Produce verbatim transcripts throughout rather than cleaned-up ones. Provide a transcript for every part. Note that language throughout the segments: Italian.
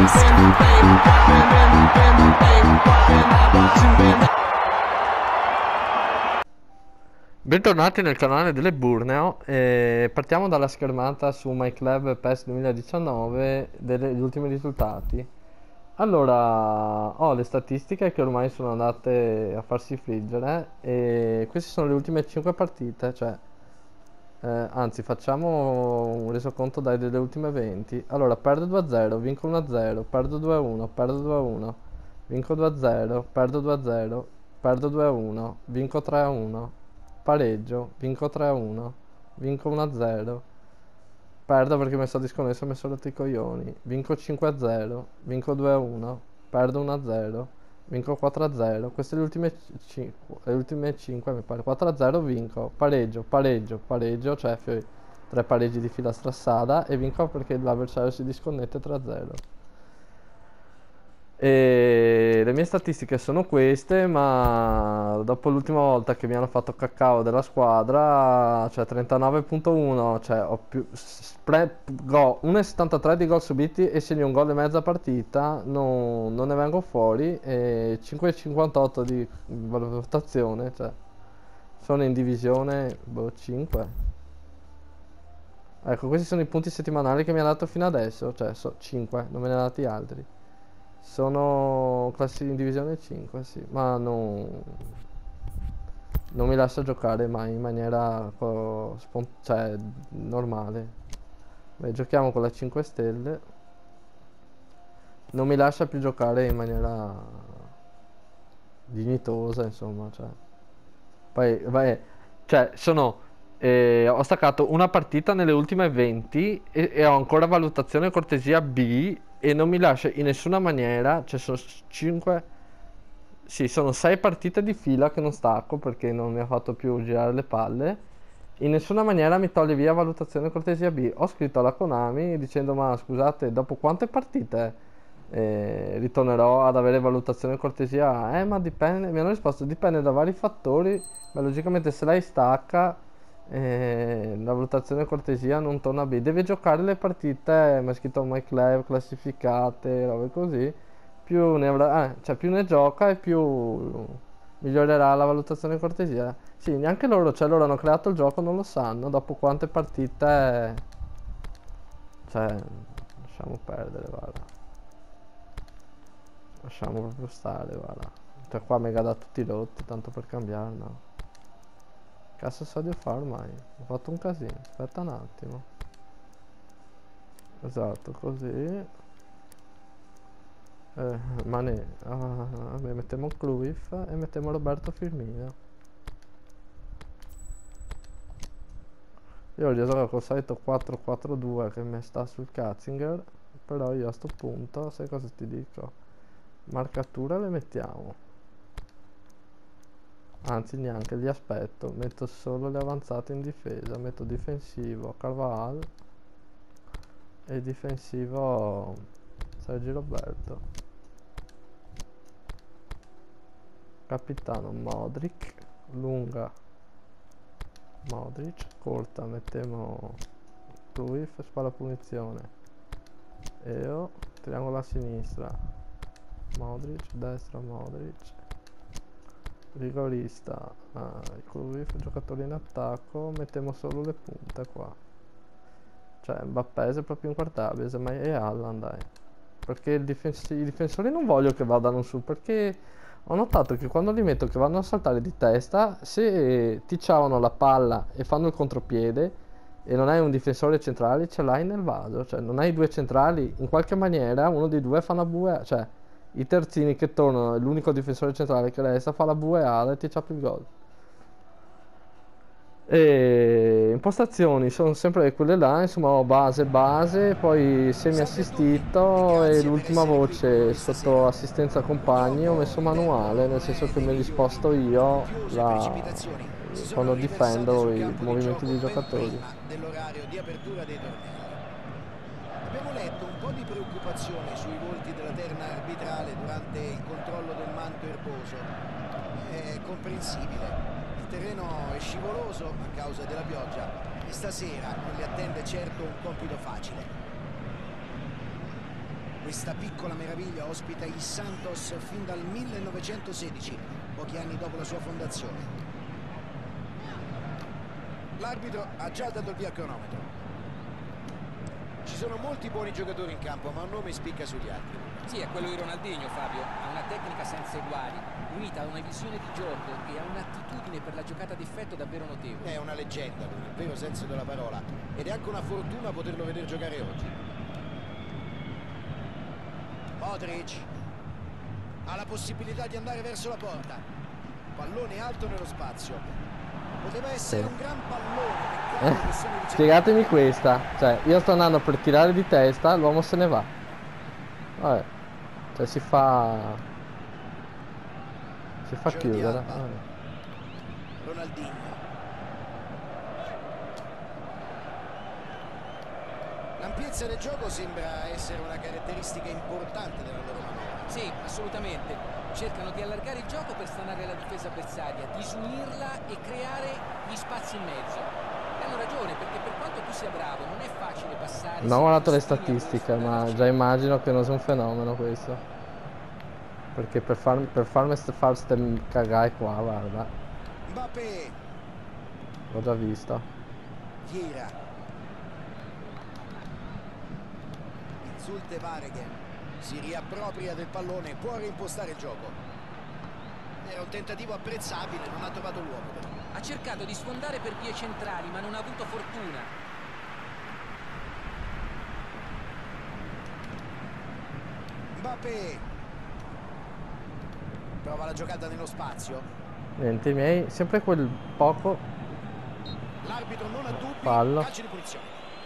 released. Bentornati nel canale delle Burneo. E partiamo dalla schermata su MyClub PES duemiladiciannove degli ultimi risultati. Allora, ho le statistiche che ormai sono andate a farsi friggere e queste sono le ultime cinque partite, cioè eh, anzi facciamo un resoconto dai delle ultime venti. Allora, perdo due a zero, vinco uno a zero, perdo due a uno, perdo due a uno, vinco due a zero, perdo due a zero, perdo due a uno, vinco tre a uno, pareggio, vinco tre a uno, vinco uno a zero, perdo perché mi sono disconnesso e mi sono rotto i coglioni, vinco cinque a zero, vinco due a uno, perdo uno a zero, vinco quattro a zero. Queste le ultime cinque, le ultime cinque mi pare. quattro a zero vinco, pareggio, pareggio, pareggio, cioè tre pareggi di fila strassada, e vinco perché l'avversario si disconnette tre a zero. E le mie statistiche sono queste, ma dopo l'ultima volta che mi hanno fatto cacao della squadra, cioè trentanove punto uno, cioè ho più spread, go, uno virgola settantatré di gol subiti e segno un gol e mezza partita, non, non ne vengo fuori, e cinque virgola cinquantotto di valutazione, cioè sono in divisione boh, cinque. Ecco, questi sono i punti settimanali che mi ha dato fino adesso, cioè so, cinque, non me ne ha dati altri. Sono classi in divisione cinque, sì, ma non, non mi lascia giocare mai in maniera cioè, normale. Beh, giochiamo con la cinque stelle. Non mi lascia più giocare in maniera dignitosa, insomma, cioè. Poi, vai, cioè, sono... Eh, ho staccato una partita nelle ultime venti e, e ho ancora valutazione cortesia B e non mi lascia in nessuna maniera, cioè sono cinque, sì, sono sei partite di fila che non stacco perché non mi ha fatto più girare le palle. In nessuna maniera mi toglie via valutazione cortesia B. Ho scritto alla Konami dicendo: ma scusate, dopo quante partite eh, ritornerò ad avere valutazione cortesia A? Eh, ma dipende, mi hanno risposto, dipende da vari fattori, ma logicamente se lei stacca eh, la valutazione cortesia non torna B. Deve giocare le partite, mi ha scritto MyClub, classificate, robe così. Più ne avrà, eh, cioè più ne gioca e più migliorerà la valutazione cortesia. Sì, neanche loro, cioè loro hanno creato il gioco, non lo sanno dopo quante partite. Cioè, lasciamo perdere, guarda. Lasciamo proprio stare, guarda. Cioè qua mega da tutti rotti, tanto per cambiare, no. Cazzo so di fare ormai? Ho fatto un casino, aspetta un attimo. Esatto, così. Eh, Mané, ah, mettiamo Cruyff e mettiamo Roberto Firmino. Io gioco col solito quattro quattro due che mi sta sul Katzinger, però io a sto punto, sai cosa ti dico? Marcatura le mettiamo. Anzi neanche, li aspetto, metto solo le avanzate in difesa, metto difensivo Carvajal e difensivo Sergio Roberto. Capitano Modric, lunga Modric, corta mettiamo Cruyff, spalla punizione Eo, triangolo a sinistra Modric, destra Modric, rigorista ah, Cruyff, giocatore in attacco, mettiamo solo le punte qua, cioè Mbappé è proprio inquartabile, semmai è Haaland, dai, perché il difens i difensori non voglio che vadano su, perché ho notato che quando li metto che vanno a saltare di testa, se ti ciavano la palla e fanno il contropiede e non hai un difensore centrale, ce l'hai nel vaso, cioè non hai due centrali, in qualche maniera uno dei due fa una bue, cioè i terzini che tornano, l'unico difensore centrale che resta fa la bueada e ti ciappi il gol. E impostazioni sono sempre quelle là, insomma ho base base, poi semi assistito e l'ultima voce sotto assistenza compagni ho messo manuale, nel senso che me li sposto io la... quando difendo i movimenti dei giocatori. Dell'orario di apertura dei tornei. Abbiamo letto un po' di preoccupazione sui volti della terna arbitrale durante il controllo del manto erboso. È comprensibile. Il terreno è scivoloso a causa della pioggia e stasera non li attende certo un compito facile. Questa piccola meraviglia ospita il Santos fin dal millenovecentosedici, pochi anni dopo la sua fondazione. L'arbitro ha già dato il via al cronometro. Ci sono molti buoni giocatori in campo, ma un nome spicca sugli altri. Sì, è quello di Ronaldinho, Fabio. Ha una tecnica senza eguali, unita a una visione di gioco e a un'attitudine per la giocata d'effetto davvero notevole. È una leggenda, con il vero senso della parola, ed è anche una fortuna poterlo vedere giocare oggi. Modric ha la possibilità di andare verso la porta. Pallone alto nello spazio. Poteva essere sì. un gran pallone. Eh, spiegatemi questa. Cioè, io sto andando per tirare di testa, l'uomo se ne va. Vabbè. Cioè si fa. Si fa Jordi chiudere. Alba. Vabbè. Ronaldinho. L'ampiezza del gioco sembra essere una caratteristica importante della loro manovra. Sì, assolutamente. Cercano di allargare il gioco per stanare la difesa avversaria, disunirla e creare gli spazi in mezzo. E hanno ragione, perché per quanto tu sia bravo, non è facile passare... Non ho guardato le statistiche, ma già immagino che non sia un fenomeno questo. Perché per, far, per farmi fare ste cagare qua, guarda. Mbappé. L'ho già visto. Vieira. Zulte Vareghen si riappropria del pallone, può reimpostare il gioco. Era un tentativo apprezzabile, non ha trovato l'uomo. Ha cercato di sfondare per vie centrali, ma non ha avuto fortuna. Mbappé prova la giocata nello spazio. Niente, i miei, sempre quel poco. L'arbitro non ha dubbi, fallo. calcio di punizione.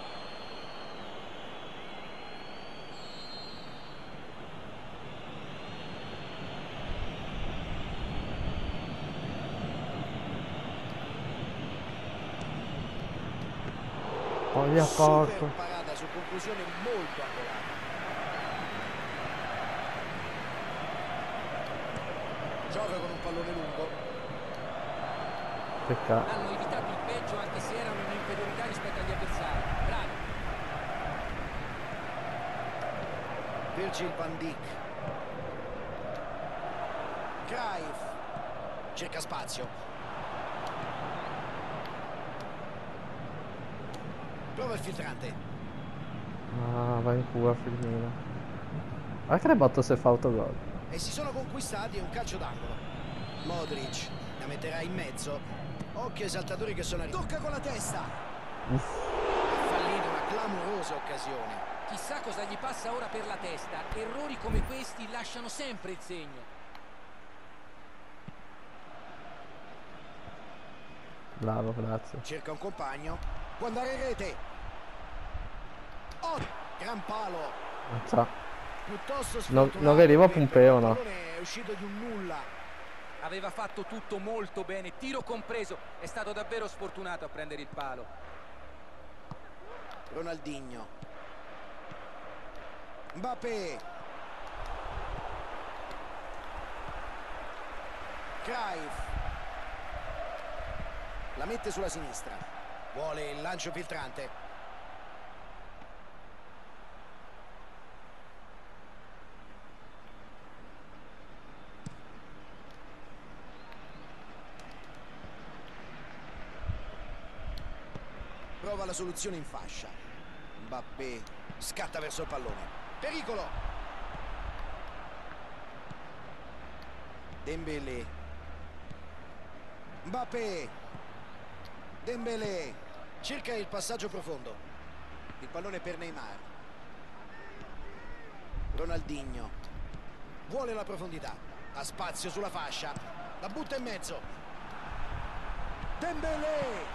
Oh, via porco. Super parata su conclusione molto angolata. Gioca con un pallone lungo. Peccato. Hanno evitato il peggio anche se erano in inferiorità rispetto agli avversari. Bravi. Virgil van Dijk. Cruyff cerca spazio. Prova il filtrante. Ah, va in culo Firmino. Ma che botto se fa autogol. E si sono conquistati un calcio d'angolo. Modric la metterà in mezzo. Occhio ai saltatori che sono arrivati. Tocca con la testa. Uff. Ha fallito una clamorosa occasione. Chissà cosa gli passa ora per la testa. Errori come questi lasciano sempre il segno. Bravo, grazie. Cerca un compagno. Può andare in rete. Oh, gran palo. Non so. Piuttosto Non, sfortunato. non veniva perché Pompeo, il no? pallone è uscito di un nulla. Aveva fatto tutto molto bene, tiro compreso. È stato davvero sfortunato a prendere il palo. Ronaldinho. Mbappé. Cruyff. La mette sulla sinistra. Vuole il lancio filtrante. Prova la soluzione in fascia. Mbappé scatta verso il pallone. Pericolo. Dembélé. Mbappé. Dembélé cerca il passaggio profondo. Il pallone per Neymar. Ronaldinho vuole la profondità. Ha spazio sulla fascia. La butta in mezzo. Dembélé.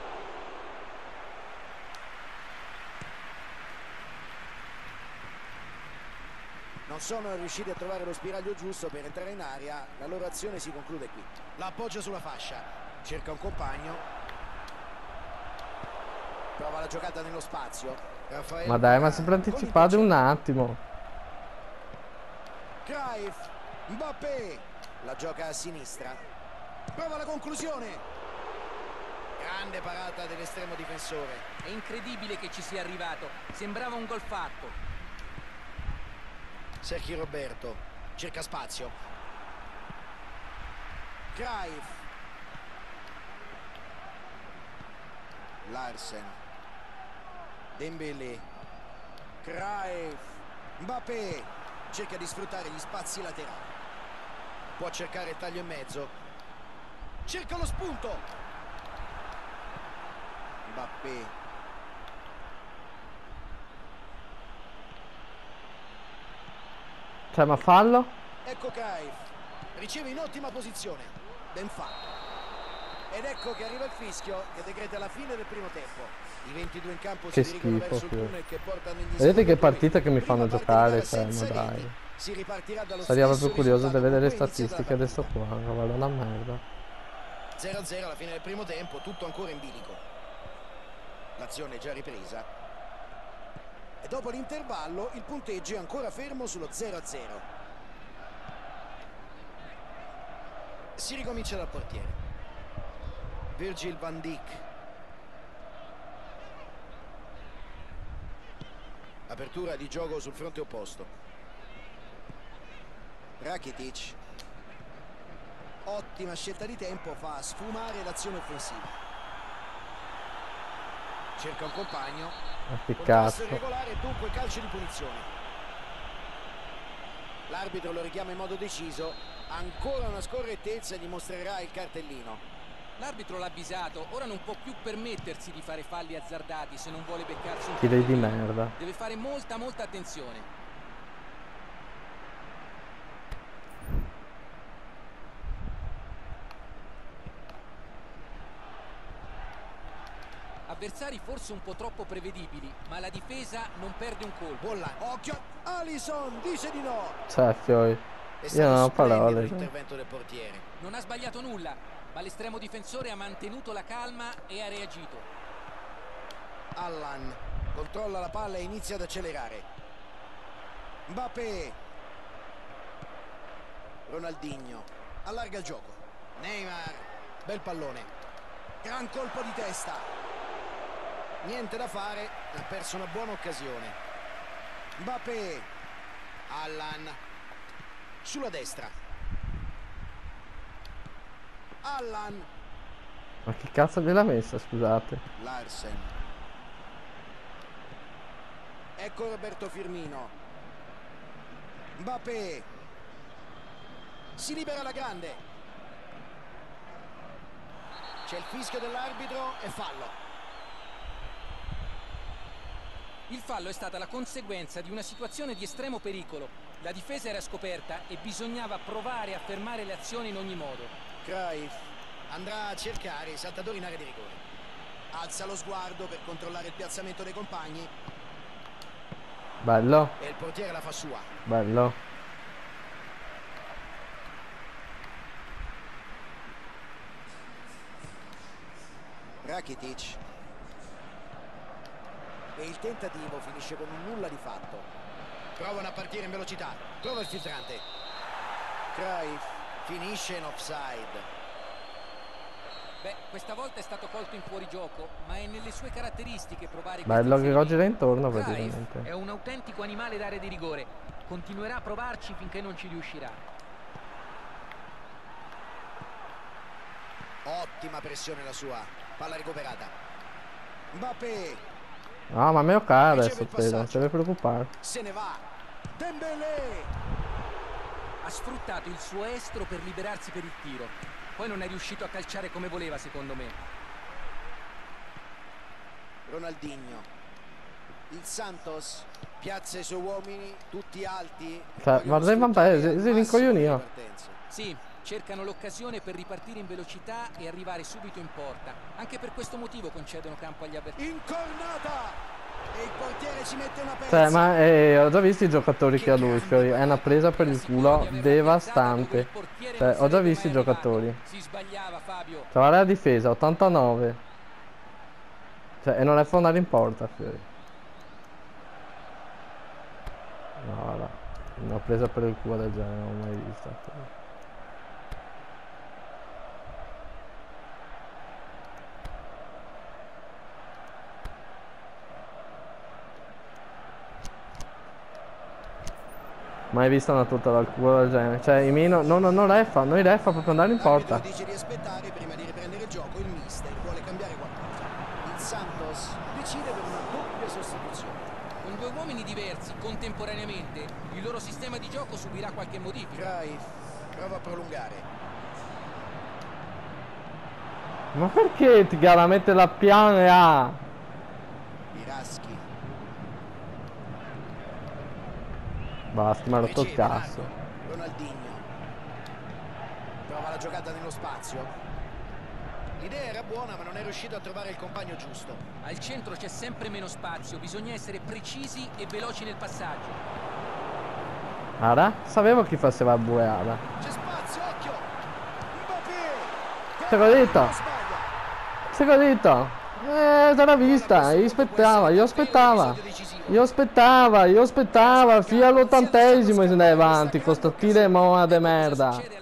Non sono riusciti a trovare lo spiraglio giusto per entrare in area. La loro azione si conclude qui. La appoggia sulla fascia. Cerca un compagno. Prova la giocata nello spazio. Raffaele Ma dai, ma sempre anticipato un attimo. Cruyff. Mbappé. La gioca a sinistra. Prova la conclusione. Grande parata dell'estremo difensore. È incredibile che ci sia arrivato. Sembrava un gol fatto. Sergio Roberto cerca spazio. Cruyff. Larsen. Dembélé. Cruyff. Mbappé cerca di sfruttare gli spazi laterali. Può cercare il taglio in mezzo. Cerca lo spunto. Mbappé. Cioè, ma fallo? Ecco Cruyff. Riceve in ottima posizione. Ben fatto. Ed ecco che arriva il fischio che decreta la fine del primo tempo. I ventidue in campo Che si dirigono schifo, verso il figlio. tunnel che porta negli Vedete che scorciatoie. partite che mi Prima fanno parte di giocare, gara cioè, ma senza dai. reti. Si ripartirà dallo Saria stesso proprio curioso di risultato vedere le con cui è iniziata la statistiche adesso partita. qua, guarda una merda. zero a zero alla fine del primo tempo, tutto ancora in bilico. L'azione è già ripresa. E dopo l'intervallo il punteggio è ancora fermo sullo zero a zero. Si ricomincia dal portiere. Virgil van Dijk. Apertura di gioco sul fronte opposto. Rakitic. Ottima scelta di tempo, fa sfumare l'azione offensiva. Cerca un compagno. Ma che Contrasto cazzo. irregolare, dunque calcio di punizione. L'arbitro lo richiama in modo deciso. Ancora una scorrettezza, gli mostrerà il cartellino. L'arbitro l'ha avvisato, ora non può più permettersi di fare falli azzardati se non vuole beccarsi un Tiri di cartellino. merda. Deve fare molta molta attenzione. Avversari forse un po' troppo prevedibili, ma la difesa non perde un colpo. Buon là. Occhio. Alisson dice di no. Cioè, fioi. È Io stato non ho splendido parole. Cioè. l'intervento del portiere. Non ha sbagliato nulla, ma l'estremo difensore ha mantenuto la calma e ha reagito. Allan controlla la palla e inizia ad accelerare. Mbappé. Ronaldinho allarga il gioco. Neymar, bel pallone, gran colpo di testa. Niente da fare, ha perso una buona occasione. Mbappé. Allan sulla destra. Allan. Ma che cazzo gliel'ha messa, scusate? Larsen. Ecco Roberto Firmino. Mbappé. Si libera la grande. C'è il fischio dell'arbitro e fallo. Il fallo è stata la conseguenza di una situazione di estremo pericolo. La difesa era scoperta e bisognava provare a fermare le azioni in ogni modo. Cruyff andrà a cercare i saltatori in area di rigore. Alza lo sguardo per controllare il piazzamento dei compagni. Bello. E il portiere la fa sua. Bello. Rakitic. E il tentativo finisce con un nulla di fatto. Provano a partire in velocità. Trova il filtrante. Cruyff finisce in offside. Beh, questa volta è stato colto in fuorigioco, ma è nelle sue caratteristiche provare Bello questi che inserimenti. gira intorno Cruyff praticamente. è un autentico animale d'area di rigore. Continuerà a provarci finché non ci riuscirà. Ottima pressione la sua. Palla recuperata. Mbappé. No, ma a me ok adesso, Riceve il Teo, non passaggio. deve preoccupare. Se ne va. Dembélé. Ha sfruttato il suo estro per liberarsi per il tiro. Poi non è riuscito a calciare come voleva, secondo me. Ronaldinho. Il Santos piazza i suoi uomini, tutti alti. Cioè, Vogliono guarda il sfruttare Mbappé, al si- si massimo rincoglionì. le partenze. Sì, cercano l'occasione per ripartire in velocità e arrivare subito in porta. Anche per questo motivo concedono campo agli avversari. Incornata. E il portiere ci mette una pezza. Cioè, ma eh, ho già visto i giocatori che ha lui, fiori. È una presa per il culo devastante. Cioè, ho già visto i giocatori. Si sbagliava, Fabio. Cioè, guarda la difesa, ottantanove. Cioè, e non è fondare in porta, fiori. No, guarda. Una presa per il culo del genere non l'ho mai vista, fiori. Mai vista una tutta dal culo del genere. Cioè, i miei no, no, no, no refa, noi refa proprio andare in porta. L'arbitro dice di aspettare prima di riprendere il gioco, il mister vuole cambiare qualcosa. Il Santos decide per una doppia sostituzione. Con due uomini diversi contemporaneamente, il loro sistema di gioco subirà qualche modifica. Cruyff prova a prolungare. Ma perché ti gara mette la piana A? Biraschi. Basta, mi ha rotto il Riceve cazzo. largo. Ronaldinho prova la giocata nello spazio. L'idea era buona ma non è riuscito a trovare il compagno giusto. Al centro c'è sempre meno spazio, bisogna essere precisi e veloci nel passaggio. Ara? Sapevo chi faceva il bueada. C'è spazio, occhio. Mbappé. Te l'ho detto. Non sbaglia. Se l'ho detto. Eh, te l'ha vista, io aspettava, io aspettava. Io aspettava, io aspettava, fino all'ottantesimo se ne è avanti con sto tire moa de merda.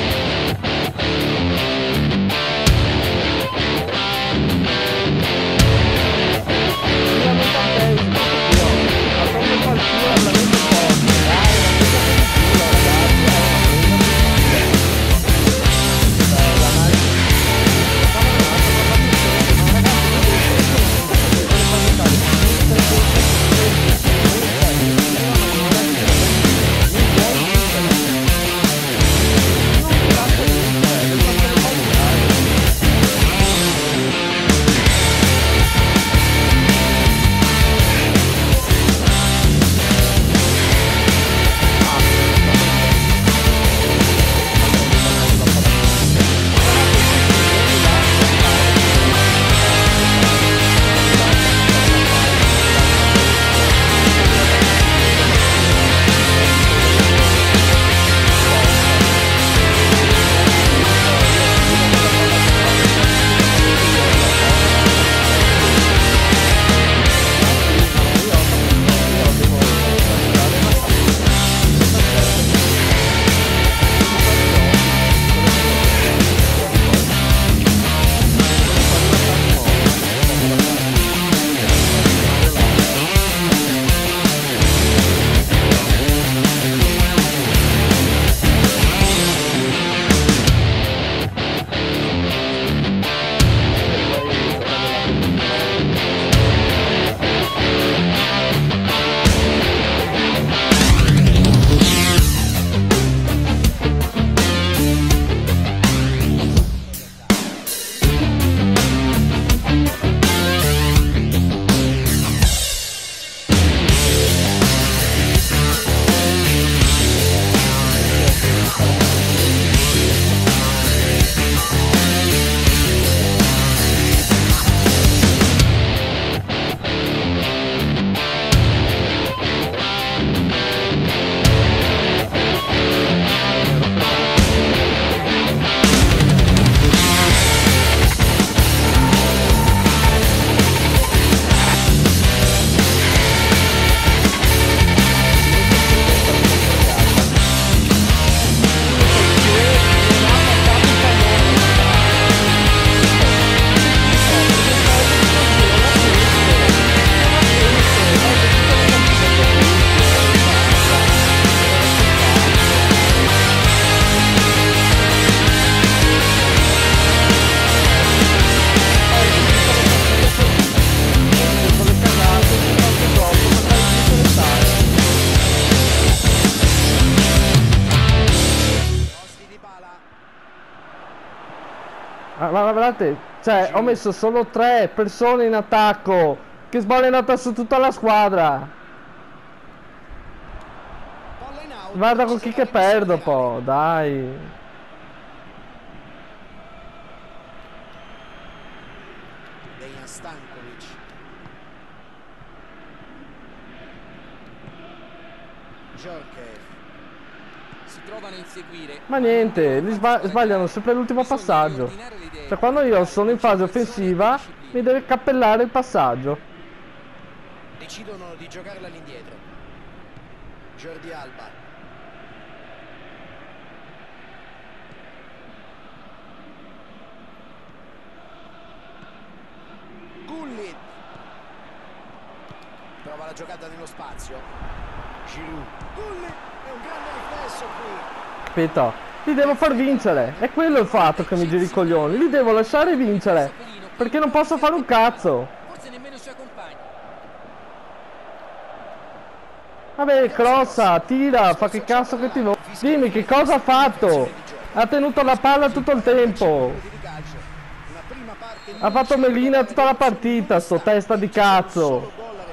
Ma guardate, cioè ho messo solo tre persone in attacco, che sbagliata su tutta la squadra. Guarda con chi che perdo po', dai. Dejan Stankovic. Djorkaeff. Si trovano a inseguire. Ma niente, li sba sbagliano sempre l'ultimo passaggio. Cioè quando io sono in fase offensiva mi deve cappellare il passaggio. Decidono di giocarla all'indietro. Jordi Alba. Gullit. Prova la giocata nello spazio. Giroud. Gullit. È un grande riflesso qui. Capito? Li devo far vincere. È quello il fatto che mi giri i coglioni. Li devo lasciare vincere. Perché non posso fare un cazzo. Forse nemmeno i suoi compagni. Vabbè, crossa, tira, fa che cazzo che ti vuoi. Dimmi che cosa ha fatto. Ha tenuto la palla tutto il tempo. Ha fatto melina tutta la partita, sto testa di cazzo.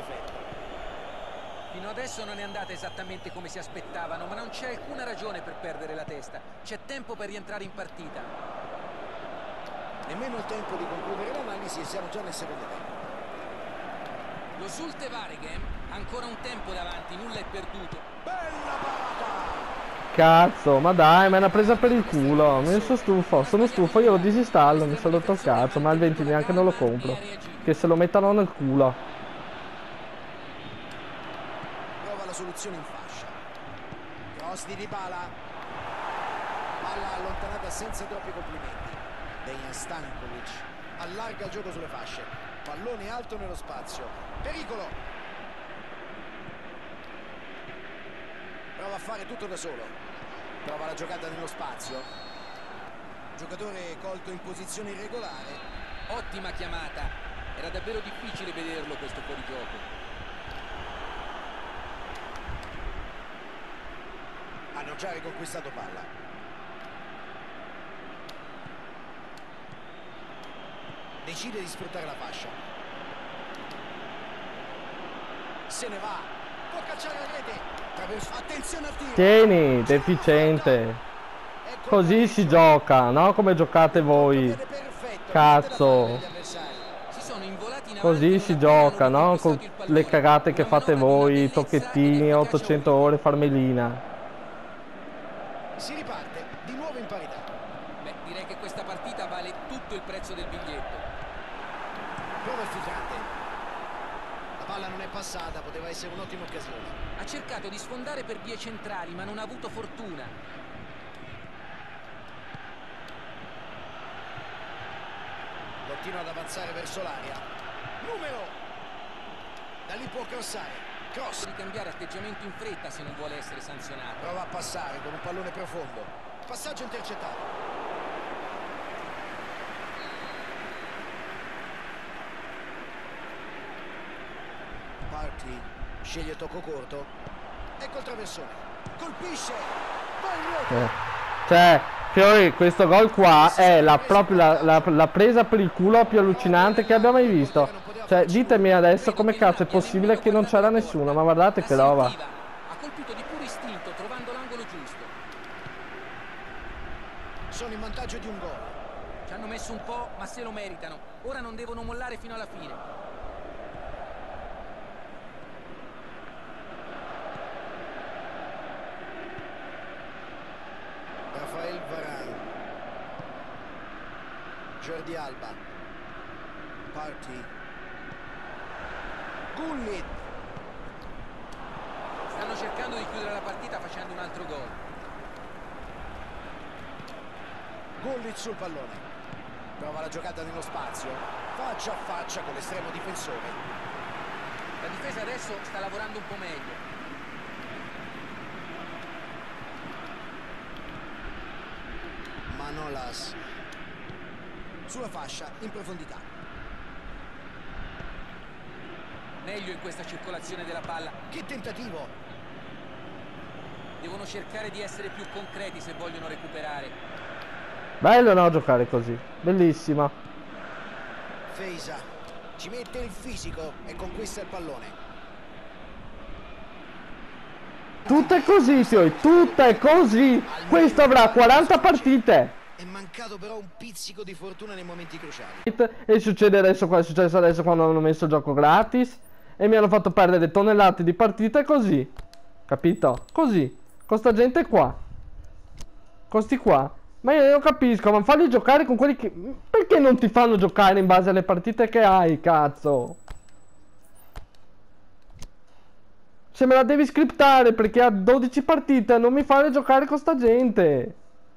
Fino adesso non è andata esattamente come si aspettavano, ma non c'è alcuna ragione per perdere la testa. C'è tempo per rientrare in partita. Nemmeno il tempo di concludere l'analisi e siamo già nel secondo tempo. Lo Zulte Waregem ha ancora un tempo davanti, nulla è perduto. Bella parata! Cazzo, ma dai, me l'ha presa per il culo. Mi sono stufo, sono stufo, io lo disinstallo, mi sono rotto il cazzo, ma il venti neanche non lo compro. Che se lo mettano nel culo. Prova la soluzione in fascia. Cross di Dybala. Palla allontanata senza troppi complimenti. Dejan Stankovic allarga il gioco sulle fasce. Pallone alto nello spazio. Pericolo. Prova a fare tutto da solo. Prova la giocata nello spazio. Giocatore colto in posizione irregolare. Ottima chiamata. Era davvero difficile vederlo questo fuorigioco. Hanno già riconquistato palla. Decide di sfruttare la fascia. Se ne va. Può cacciare la rete. Attenzione al tiro. Tieni, deficiente. Così si gioca, no? Come giocate voi. Cazzo. Così si gioca, no? Con le cagate che fate voi, i tocchettini, ottocento ore farmelina. Si riparte di nuovo in parità. Beh, direi che questa partita vale tutto il prezzo del biglietto. Prova il filtrante. La palla non è passata, poteva essere un'ottima occasione. Ha cercato di sfondare per vie centrali, ma non ha avuto fortuna. Continua ad avanzare verso l'area. Numero! Da lì può crossare. Cross. Di cambiare atteggiamento in fretta se non vuole essere sanzionato. Prova a passare con un pallone profondo. Passaggio intercettato. Parti. Sceglie tocco corto. Ecco il traversone. Colpisce. Poi Eh. Cioè, Fiori, questo gol qua è la, proprio la, la, la presa per il culo più allucinante che abbia mai visto. Cioè, ditemi adesso come cazzo è possibile che non c'era nessuno, ma guardate che roba. Ha colpito di puro istinto, trovando l'angolo giusto. sono in vantaggio di un gol. Ci hanno messo un po', ma se lo meritano. Ora non devono mollare fino alla fine. Rafael Varane, Jordi Alba, Party, Gullit. Stanno cercando di chiudere la partita facendo un altro gol. Gullit sul pallone. Prova la giocata nello spazio. Faccia a faccia con l'estremo difensore. La difesa adesso sta lavorando un po' meglio. Manolas sulla fascia in profondità. Meglio in questa circolazione della palla. Che tentativo! Devono cercare di essere più concreti se vogliono recuperare. Bello, no, giocare così. Bellissima. Feisa ci mette il fisico e conquista il pallone. Tutto è così, Fiori, tutto è così. Questo avrà quaranta partite. È mancato però un pizzico di fortuna nei momenti cruciali. E succede adesso, è successo adesso quando hanno messo il gioco gratis e mi hanno fatto perdere tonnellate di partite così. Capito? Così. Con sta gente qua. Con sti qua. Ma io non capisco, ma falli giocare con quelli che... Perché non ti fanno giocare in base alle partite che hai, cazzo? Se me la devi scriptare perché ha dodici partite, non mi fare giocare con sta gente.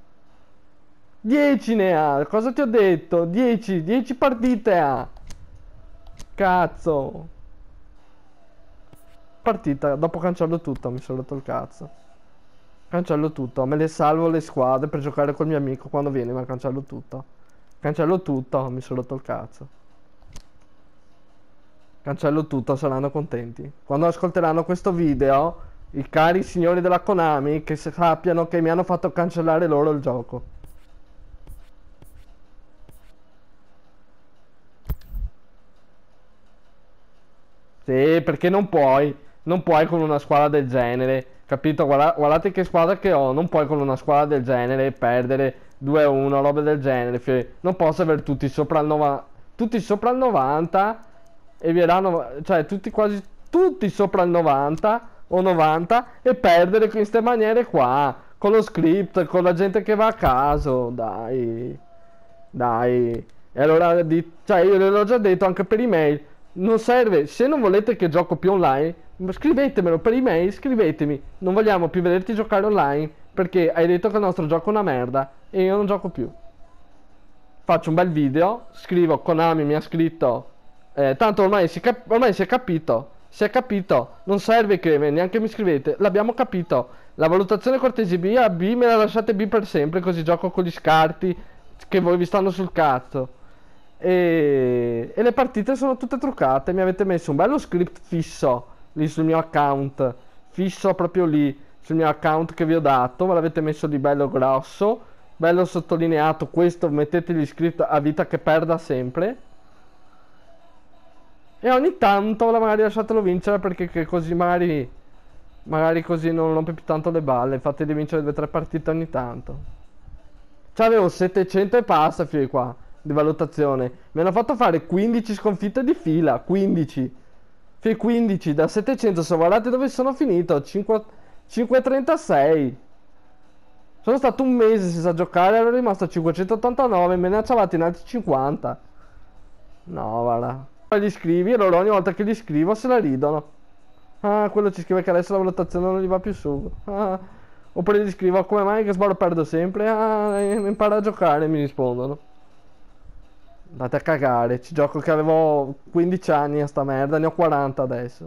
dieci ne ha, cosa ti ho detto? dieci, dieci partite ha. Cazzo. Partita, dopo cancello tutto, mi sono rotto il cazzo. Cancello tutto, me le salvo le squadre per giocare col mio amico quando viene, ma cancello tutto. Cancello tutto, mi sono rotto il cazzo. Cancello tutto, saranno contenti. Quando ascolteranno questo video, i cari signori della Konami, che sappiano che mi hanno fatto cancellare loro il gioco. Sì, perché non puoi, non puoi con una squadra del genere, capito? Guarda, guardate che squadra che ho, non puoi con una squadra del genere perdere due a uno, robe del genere. Fie. Non posso avere tutti sopra il novanta, tutti sopra il novanta e viranno, cioè tutti quasi, tutti sopra il novanta o novanta e perdere in queste maniere qua, con lo script, con la gente che va a caso, dai, dai. E allora, di, cioè io l'ho già detto anche per email. Non serve, se non volete che gioco più online, scrivetemelo per email, scrivetemi. Non vogliamo più vederti giocare online perché hai detto che il nostro gioco è una merda e io non gioco più. Faccio un bel video, scrivo Konami mi ha scritto, eh, tanto ormai si, cap- ormai si è capito, si è capito, non serve che neanche mi scrivete, l'abbiamo capito. La valutazione cortesia B a B me la lasciate B per sempre, così gioco con gli scarti che voi vi stanno sul cazzo. E, e le partite sono tutte truccate. Mi avete messo un bello script fisso lì sul mio account, fisso proprio lì sul mio account che vi ho dato. Me l'avete messo di bello grosso, bello sottolineato. Questo mettete gli script a vita che perda sempre. E ogni tanto magari lasciatelo vincere perché che così magari magari così non rompe più tanto le balle. Fateli vincere due o tre partite ogni tanto. C'avevo settecento e passa fino qua di valutazione. Mi hanno fatto fare quindici sconfitte di fila, quindici. Fai quindici da settecento, se guardate dove sono finito, cinque virgola trentasei. Sono stato un mese senza giocare, ero rimasto a cinquecentottantanove, me ne ha ciavati in altri cinquanta. No, guarda. Poi li scrivi e loro ogni volta che li scrivo se la ridono. Ah, quello ci scrive che adesso la valutazione non gli va più su. Ah. Oppure gli scrivo come mai che sbaglio perdo sempre. Ah, impara a giocare, mi rispondono. Andate a cagare, ci gioco che avevo quindici anni a sta merda, ne ho quaranta adesso.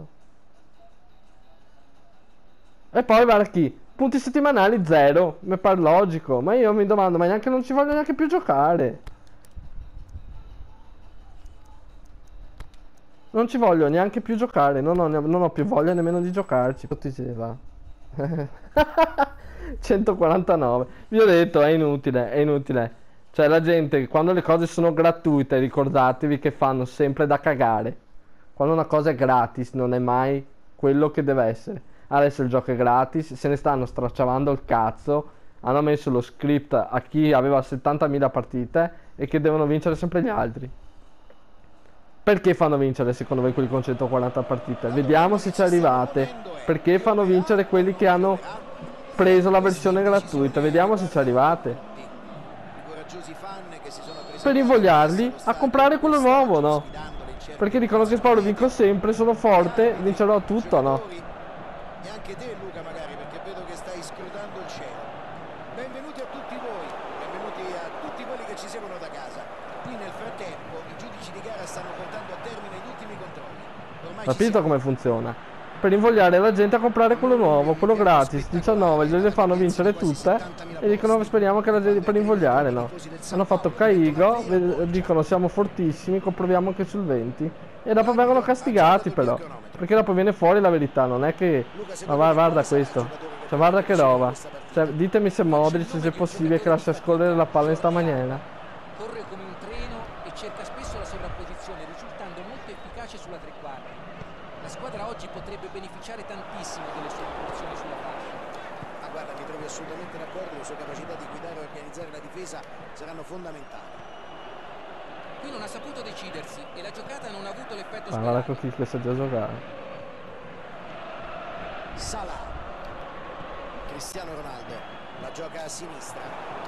E poi guarda chi, punti settimanali zero, mi pare logico, ma io mi domando, ma neanche non ci voglio neanche più giocare. Non ci voglio neanche più giocare, non ho, non ho più voglia nemmeno di giocarci. Che ti va? centoquarantanove, vi ho detto, è inutile, è inutile. Cioè la gente, quando le cose sono gratuite, ricordatevi che fanno sempre da cagare. Quando una cosa è gratis non è mai quello che deve essere. Adesso il gioco è gratis, se ne stanno stracciavando il cazzo. Hanno messo lo script a chi aveva settantamila partite e che devono vincere sempre gli altri. Perché fanno vincere secondo voi quelli con centoquaranta partite? Vediamo se ci arrivate. Perché fanno vincere quelli che hanno preso la versione gratuita? Vediamo se ci arrivate. Per invogliarli a comprare quello nuovo, no? Perché dicono che Paolo vinco sempre, sono forte, vincerò tutto, no? E anche te Luca magari, perché vedo che stai scrutando il cielo. Benvenuti a tutti voi, benvenuti a tutti quelli che ci seguono da casa. Qui nel frattempo i giudici di gara stanno portando a termine gli ultimi controlli. Ormai capito come funziona? Per invogliare la gente a comprare quello nuovo, quello gratis, diciannove, gliele fanno vincere tutte e dicono speriamo che la gente, per invogliare, no? Hanno fatto Caigo, dicono siamo fortissimi, comproviamo anche sul venti e dopo vengono castigati però, perché dopo viene fuori la verità, non è che, ma guarda questo, cioè guarda che roba, cioè ditemi se Modric se è possibile che lascia scorrere la palla in sta maniera. Corre come un treno e cerca spesso la sovrapposizione, risultando molto efficace sulla tre quarti. La squadra oggi potrebbe beneficiare tantissimo delle sue incursioni sulla fascia. Ma guarda, mi trovi assolutamente d'accordo, le sue capacità di guidare e organizzare la difesa saranno fondamentali. Qui non ha saputo decidersi e la giocata non ha avuto l'effetto sperato. sperato. Ma guarda chi sa già giocare. Salah. Cristiano Ronaldo la gioca a sinistra.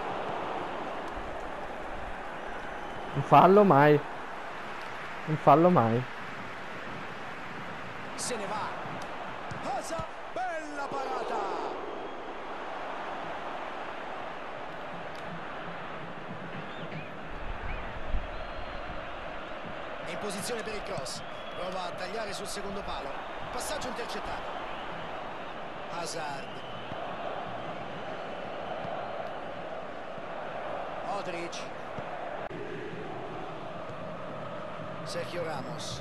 Un fallo mai. Un fallo mai. Se ne va. Hazard, bella parata. È in posizione per il cross. Prova a tagliare sul secondo palo. Passaggio intercettato. Hazard. Modric. Sergio Ramos.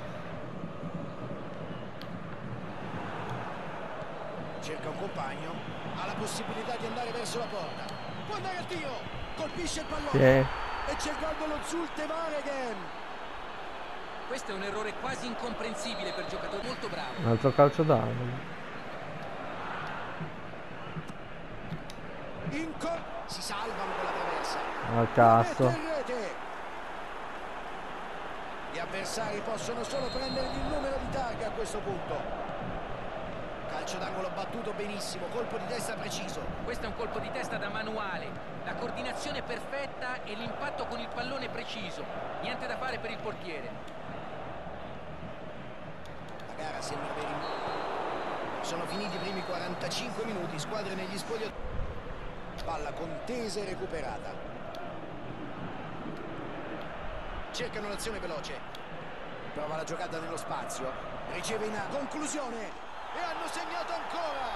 Cerca un compagno. Ha la possibilità di andare verso la porta. Può andare al tiro. Colpisce il pallone. Yeah. E c'è il gol dello Zulte Waregem. Questo è un errore quasi incomprensibile per giocatori molto bravi. Un altro calcio d'angolo. Inco si salvano con la traversa. Al cazzo. Gli avversari possono solo prendere il numero di targhe a questo punto. Calcio d'angolo battuto benissimo, colpo di testa preciso. Questo è un colpo di testa da manuale. La coordinazione perfetta e l'impatto con il pallone preciso. Niente da fare per il portiere. La gara sembra avere in... Sono finiti i primi quarantacinque minuti, squadre negli spogliatoi. Palla contesa e recuperata. Cercano l'azione veloce. Prova la giocata nello spazio. Riceve in a conclusione. E hanno segnato ancora.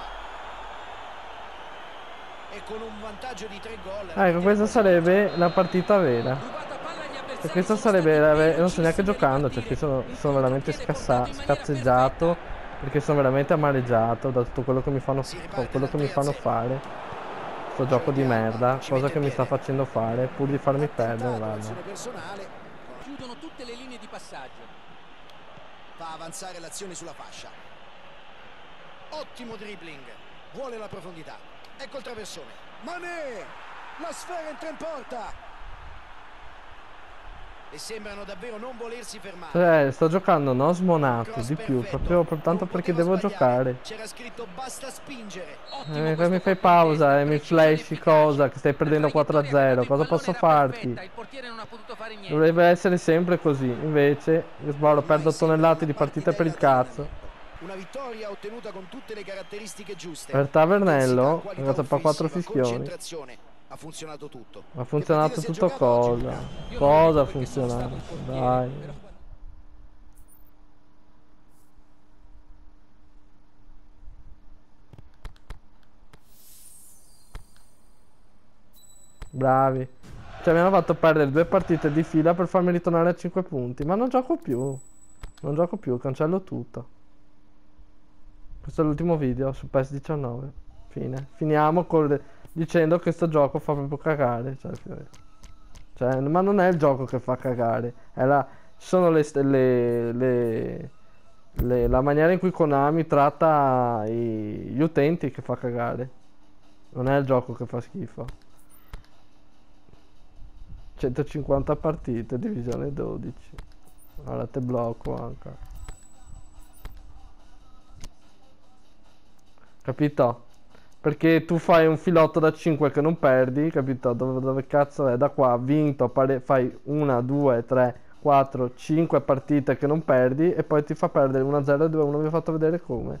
E con un vantaggio di tre gol. Ecco, questa sarebbe la partita vera. E questa sarebbe la vera... Non sto neanche giocando, cioè qui sono, sono veramente scassa... scazzeggiato. Perché sono veramente amareggiato da tutto quello che mi fanno, quello che mi fanno fare. Sto gioco di merda, cosa che mi sta facendo fare pur di farmi perdere, guarda. Chiudono tutte le linee di passaggio. Fa avanzare l'azione sulla fascia. Ottimo dribbling. Vuole la profondità. Ecco il traversone. Mané! La sfera entra in porta. E sembrano davvero non volersi fermare. Cioè, sto giocando non smonato di più, proprio tanto perché devo giocare. C'era scritto basta spingere. Eh, mi fai pausa e mi flashi cosa, che stai perdendo quattro a zero, cosa posso farti? Dovrebbe essere sempre così, invece io sbaglio, perdo tonnellate di partite per il cazzo. Una vittoria ottenuta con tutte le caratteristiche giuste. Per Tavernello, ho fatto per quattro fischioni. Ha funzionato tutto. Ha funzionato tutto cosa? Cosa ha funzionato? Dai. Bravi. Cioè mi hanno fatto perdere due partite di fila per farmi ritornare a cinque punti. Ma non gioco più. Non gioco più, cancello tutto. Questo è l'ultimo video su P E S diciannove. Fine. Finiamo con... dicendo che sto gioco fa proprio cagare, cioè, cioè, ma non è il gioco che fa cagare, è la, sono le, le, le, le, la maniera in cui Konami tratta i, gli utenti che fa cagare, non è il gioco che fa schifo. centocinquanta partite, divisione dodici, ora te blocco anche, capito? Perché tu fai un filotto da cinque che non perdi, capito? Dove, dove cazzo è? Da qua, vinto, fai una, due, tre, quattro, cinque partite che non perdi e poi ti fa perdere uno a zero e due a uno. Vi ho fatto vedere come.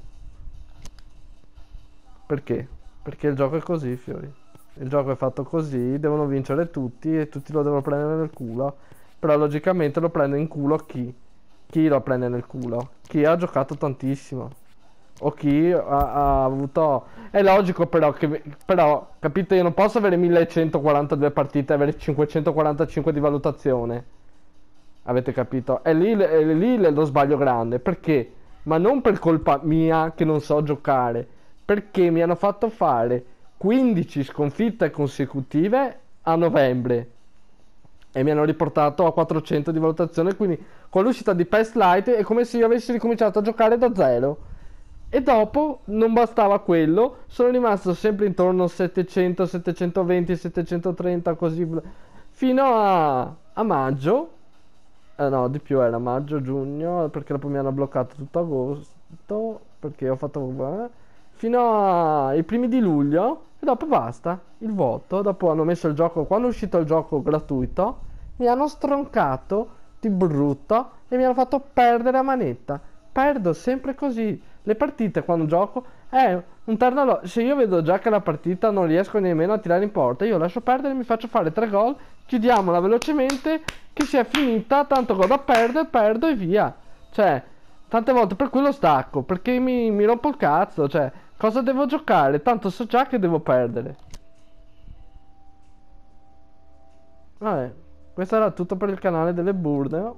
Perché? Perché il gioco è così, fiori. Il gioco è fatto così, devono vincere tutti e tutti lo devono prendere nel culo. Però logicamente lo prende in culo chi? Chi lo prende nel culo? Chi ha giocato tantissimo. O chi ha, ha avuto... È logico però che... Però, capite, io non posso avere millecentoquarantadue partite e avere cinquecentoquarantacinque di valutazione. Avete capito? È lì, è lì lo sbaglio grande. Perché? Ma non per colpa mia che non so giocare. Perché mi hanno fatto fare quindici sconfitte consecutive a novembre. E mi hanno riportato a quattrocento di valutazione. Quindi con l'uscita di P E S Lite è come se io avessi ricominciato a giocare da zero. E dopo non bastava quello, sono rimasto sempre intorno a settecento, settecentoventi, settecentotrenta così fino a, a maggio. Eh no, di più era maggio, giugno, perché dopo mi hanno bloccato tutto agosto, perché ho fatto eh, fino ai primi di luglio e dopo basta, il voto. Dopo hanno messo il gioco, quando è uscito il gioco gratuito, mi hanno stroncato di brutto e mi hanno fatto perdere a manetta. Perdo sempre così. Le partite quando gioco è un terno. Se io vedo già che la partita non riesco nemmeno a tirare in porta, io lascio perdere, mi faccio fare tre gol, chiudiamola velocemente che si è finita, tanto godo a perdere, perdo e via. Cioè, tante volte per quello stacco, perché mi, mi rompo il cazzo. Cioè, cosa devo giocare? Tanto so già che devo perdere. Vabbè, questo era tutto per il canale delle Burneo.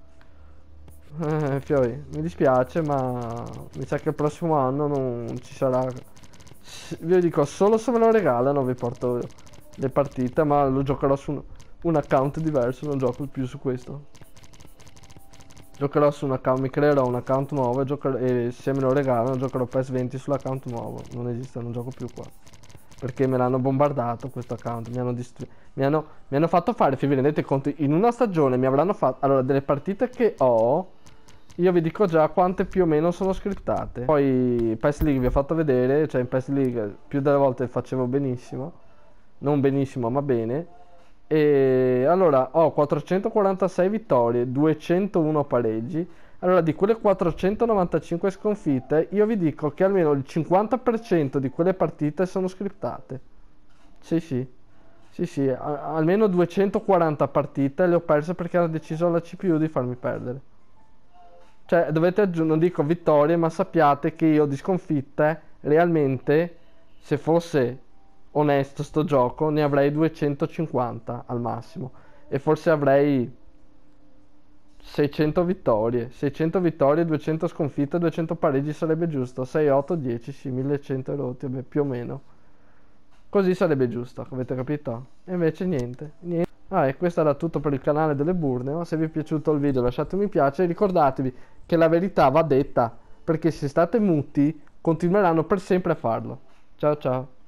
Eh, Fiori, mi dispiace, ma mi sa che il prossimo anno non ci sarà. Vi dico, solo se me lo regalano vi porto le partite, ma lo giocherò su un, un account diverso, non gioco più su questo. Giocherò su un account, mi creerò un account nuovo e, giocherò, e se me lo regalano giocherò P E S venti sull'account nuovo. Non esiste, non gioco più qua. Perché me l'hanno bombardato questo account, mi hanno, mi hanno, mi hanno fatto fare, se vi rendete conto, in una stagione mi avranno fatto, allora, delle partite che ho, io vi dico già quante più o meno sono scriptate. Poi P E S League vi ho fatto vedere, cioè in P E S League più delle volte facevo benissimo, non benissimo ma bene. E allora ho quattrocentoquarantasei vittorie, duecentouno pareggi. Allora di quelle quattrocentonovantacinque sconfitte io vi dico che almeno il cinquanta per cento di quelle partite sono scriptate. Sì sì, sì sì, a- almeno duecentoquaranta partite le ho perse perché ha deciso la C P U di farmi perdere. Cioè dovete aggiungere, non dico vittorie, ma sappiate che io di sconfitte realmente, se fosse onesto sto gioco, ne avrei duecentocinquanta al massimo. E forse avrei seicento vittorie, seicento vittorie, duecento sconfitte, duecento pareggi sarebbe giusto, sei, otto, dieci, sì, millecento rotti, beh, più o meno. Così sarebbe giusto, avete capito? E invece niente, niente. Ah, e questo era tutto per il canale delle Burneo. Se vi è piaciuto il video lasciate un mi piace e ricordatevi che la verità va detta, perché se state muti continueranno per sempre a farlo. Ciao ciao.